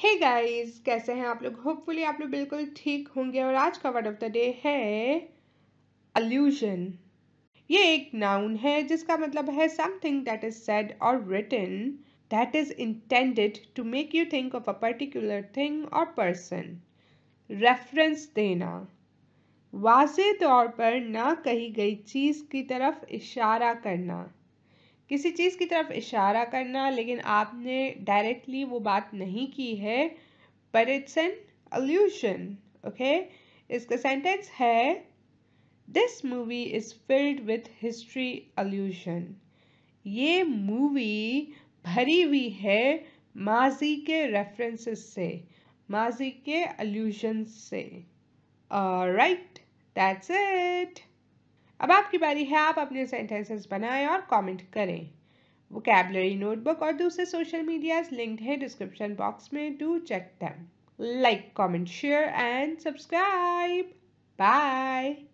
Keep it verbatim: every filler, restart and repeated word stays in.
Hey guys, कैसे हैं आप लोग? होपफुली आप लोग बिल्कुल ठीक होंगे। और आज का वर्ड ऑफ द डे है अल्यूजन। ये एक नाउन है जिसका मतलब है समथिंग दैट इज सेड और written that is intended to make you think of a particular thing और पर्सन। रेफरेंस देना, वाज़े तौर पर ना कही गई चीज़ की तरफ इशारा करना। किसी चीज़ की तरफ इशारा करना लेकिन आपने डायरेक्टली वो बात नहीं की है, but it's an allusion. Okay, इसका सेंटेंस है This movie is filled with history allusion. ये मूवी भरी हुई है माजी के रेफरेंसेस से, माजी के allusions से। Alright, that's it. अब आपकी बारी है, आप अपने सेंटेंसेस बनाएं और कमेंट करें। वोकैबुलरी नोटबुक और दूसरे सोशल मीडियाज लिंक्ड है डिस्क्रिप्शन बॉक्स में, do check them. Like, comment, share, and subscribe. Bye.